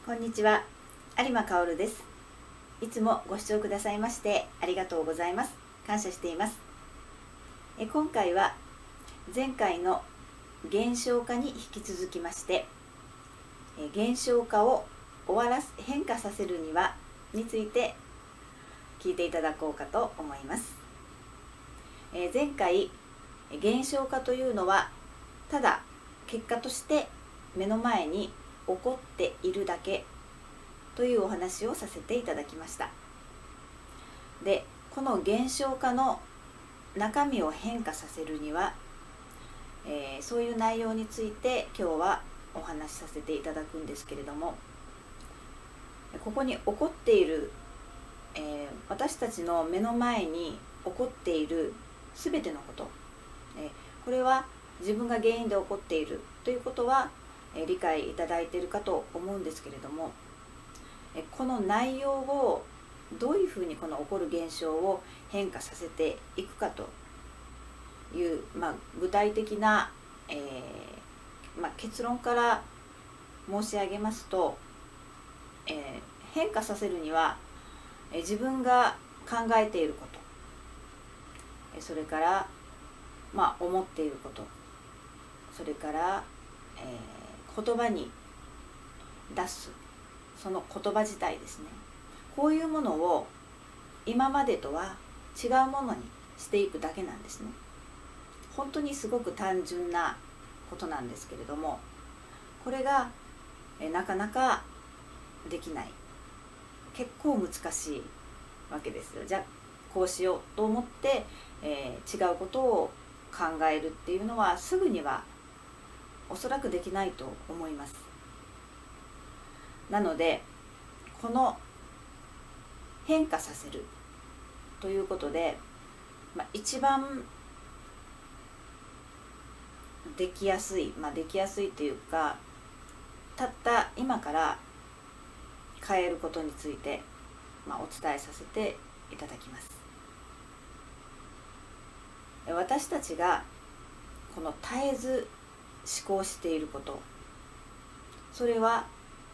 こんにちは、有馬薫です。いつもご視聴くださいましてありがとうございます。感謝しています。今回は前回の減少化に引き続きまして、減少化を変化させるにはについて聞いていただこうかと思います。前回、減少化というのはただ結果として目の前に起こっているだけというお話をさせていただきました。で、この減少化の中身を変化させるには、そういう内容について今日はお話しさせていただくんですけれども、ここに起こっている、私たちの目の前に起こっているすべてのこと、これは自分が原因で起こっているということは理解いただいているかと思うんですけれども、この内容をどういうふうにこの起こる現象を変化させていくかという、具体的な、結論から申し上げますと、変化させるには自分が考えていること、それから、思っていること、それから、言葉に出すその言葉自体ですね、こういうものを今までとは違うものにしていくだけなんですね。本当にすごく単純なことなんですけれども、これがなかなかできない、結構難しいわけですよ。じゃあこうしようと思って、違うことを考えるっていうのはすぐにはおそらくできないと思います。なのでこの変化させるということで、一番できやすい、できやすいというか、たった今から変えることについて、お伝えさせていただきます。私たちがこの絶えず思考していること、それは、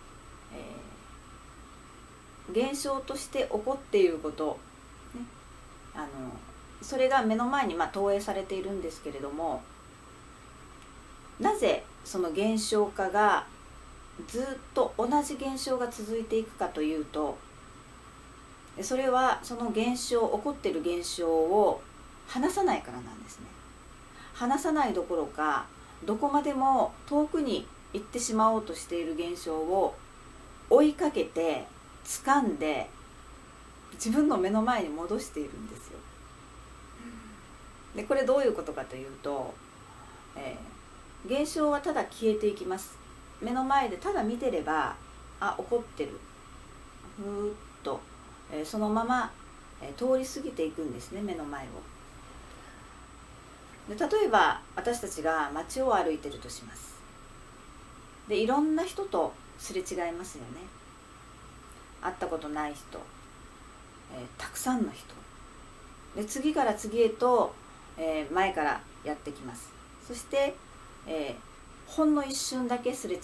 現象として起こっていること、ね、それが目の前に投影されているんですけれども、なぜその現象化がずっと同じ現象が続いていくかというと、それはその現象、起こっている現象を離さないからなんですね。離さないどころか、どこまでも遠くに行ってしまおうとしている現象を追いかけて掴んで自分の目の前に戻しているんですよ。で、これどういうことかというと、現象はただ消えていきます。目の前でただ見てれば、起こってる、ふーっと、そのまま、通り過ぎていくんですね、目の前を。で、例えば私たちが街を歩いてるとします。で、いろんな人とすれ違いますよね。会ったことない人、たくさんの人で、次から次へと、前からやってきます。そして、ほんの一瞬だけすれ違って、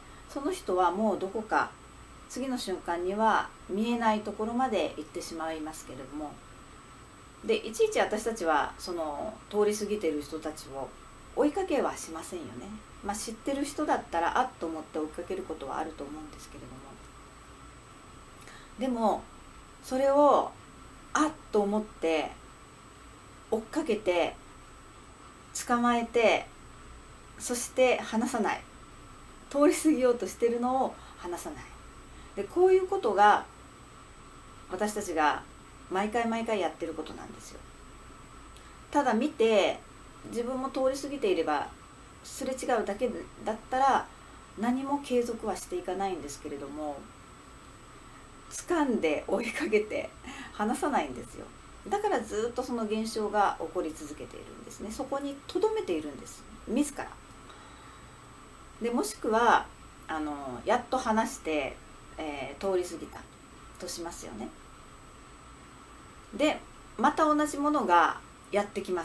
その人はもうどこか次の瞬間には見えないところまで行ってしまいますけれども、で、いちいち私たちはその通り過ぎている人たちを追いかけはしませんよね。知ってる人だったらあっと思って追いかけることはあると思うんですけれども、でもそれをあっと思って追っかけて捕まえて、そして離さない、通り過ぎようとしているのを離さない。で、こういうことが私たちが毎回毎回やってることなんですよ。ただ見て自分も通り過ぎていれば、すれ違うだけだったら何も継続はしていかないんですけれども、掴んで追いかけて離さないんですよ。だからずっとその現象が起こり続けているんですね。そこに留めているんです、自ら。で、もしくはやっと離して、通り過ぎたとしますよね。で、また同じものがやってきます。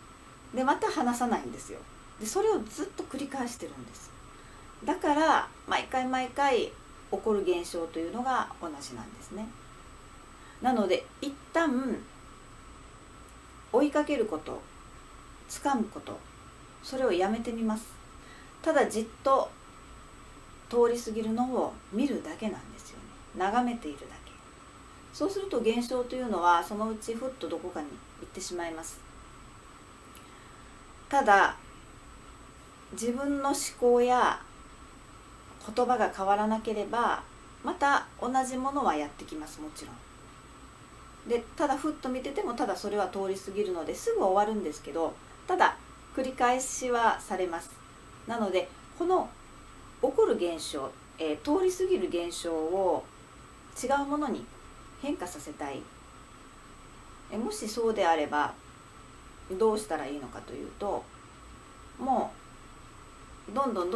で、また離さないんですよ。で、それをずっと繰り返してるんです。だから、 毎回毎回起こる現象というのが同じなんですね。なので一旦追いかけること、掴むこと、それをやめてみます。ただじっと通り過ぎるのを見るだけなんですよね。眺めているだけ。そうすると現象というのはそのうちふっとどこかに行ってしまいます。ただ自分の思考や言葉が変わらなければまた同じものはやってきます。もちろんで、ただふっと見ててもただそれは通り過ぎるのですぐ終わるんですけど、ただ繰り返しはされます。なのでこの起こる現象、通り過ぎる現象を違うものに変化させたい。もしそうであればどうしたらいいのかというと、もうどんどん、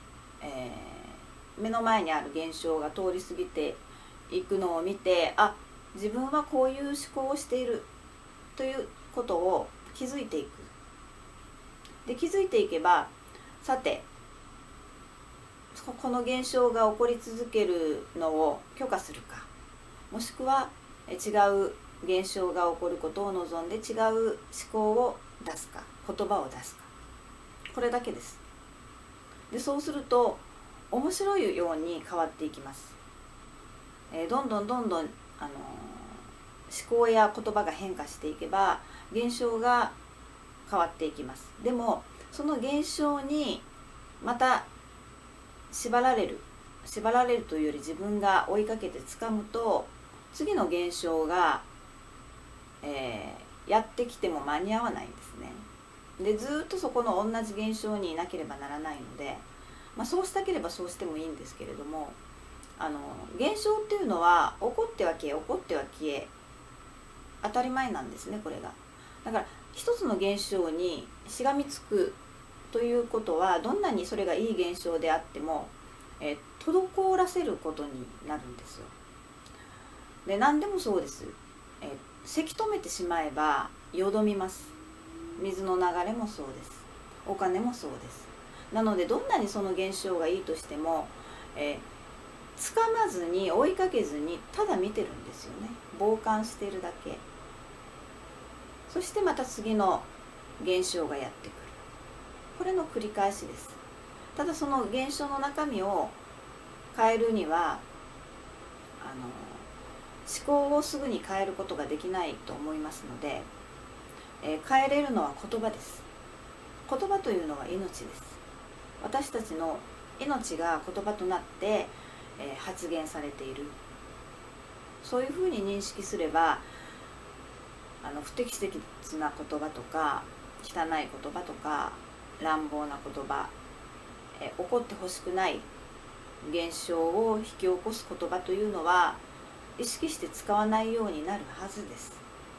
目の前にある現象が通り過ぎていくのを見て、あ、自分はこういう思考をしているということを気づいていく。で、気づいていけば、さてこの現象が起こり続けるのを許可するか、もしくは違う現象が起こることを望んで違う思考を出すか、言葉を出すか、これだけです。で、そうすると面白いように変わっていきます。どんどん思考や言葉が変化していけば現象が変わっていきます。でもその現象にまた縛られるというより自分が追いかけて掴むと、次の現象が、やってきても間に合わないんですね。で、ずっとそこの同じ現象にいなければならないので、そうしたければそうしてもいいんですけれども、現象っていうのは起こっては消え、起こっては消え、当たり前なんですね、これが。だから一つの現象にしがみつくということは、どんなにそれがいい現象であっても、滞らせることになるんですよ。で、何でもそうです。せき止めてしまえばよどみます。水の流れもそうです。お金もそうです。なのでどんなにその現象がいいとしても、掴まずに追いかけずにただ見てるんですよね。傍観しているだけ。そしてまた次の現象がやってくる。これの繰り返しです。ただその現象の中身を変えるには思考をすぐに変えることができないと思いますので、変えれるのは言葉です。言葉というのは命です。私たちの命が言葉となって、発言されている。そういうふうに認識すれば、不適切な言葉とか汚い言葉とか乱暴な言葉、起こってほしくない現象を引き起こす言葉というのは意識して使わないようになるはずです。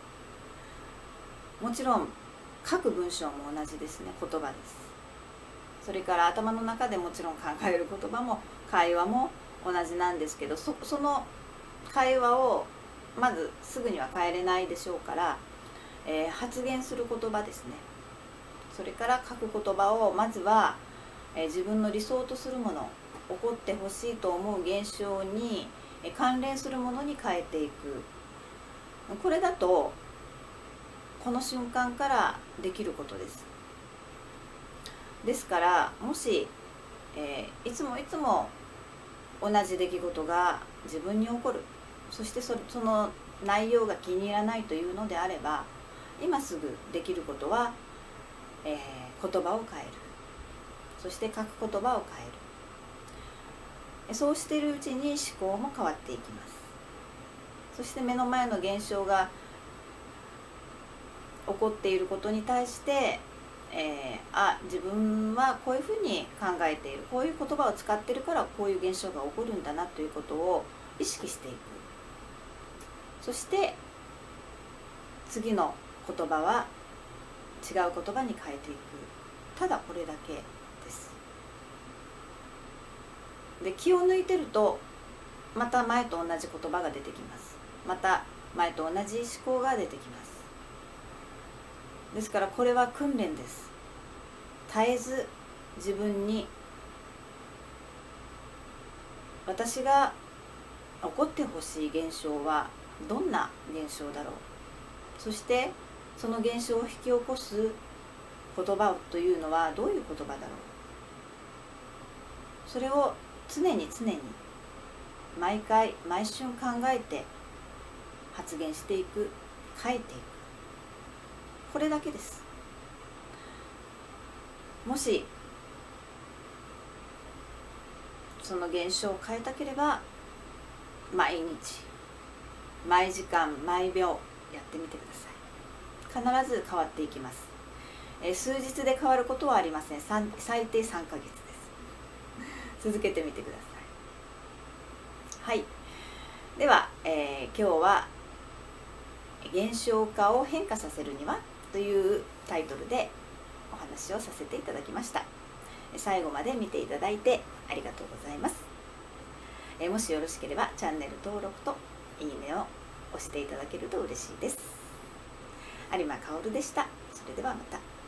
もちろん書く文章も同じですね。言葉です。それから頭の中でもちろん考える言葉も会話も同じなんですけど、その会話をまずすぐには変えれないでしょうから、発言する言葉ですね。それから書く言葉をまずは、自分の理想とするもの、起こってほしいと思う現象に関連するものに変えていく。これだとこの瞬間からできることです。ですからもし、いつも同じ出来事が自分に起こる、そしてその内容が気に入らないというのであれば、今すぐできることは、言葉を変える。そして書く言葉を変える。そうしているうちに思考も変わっていきます。そして目の前の現象が起こっていることに対して、自分はこういうふうに考えている、こういう言葉を使っているからこういう現象が起こるんだなということを意識していく。そして次の言葉は違う言葉に変えていく。ただこれだけです。で、気を抜いてるとまた前と同じ言葉が出てきます。また前と同じ思考が出てきます。ですからこれは訓練です。絶えず自分に私が起こってほしい現象はどんな現象だろう、そしてその現象を引き起こす言葉というのはどういう言葉だろう、それを常に毎回毎瞬考えて発言していく、書いていく、これだけです。もしその現象を変えたければ、毎日毎時間毎秒やってみてください。必ず変わっていきます。数日で変わることはありません。最低3ヶ月です。続けてみてください。はい、では、今日は現象化を変化させるにはというタイトルでお話をさせていただきました。最後まで見ていただいてありがとうございます。もしよろしければチャンネル登録といいねを押していただけると嬉しいです。有馬薫でした。それではまた。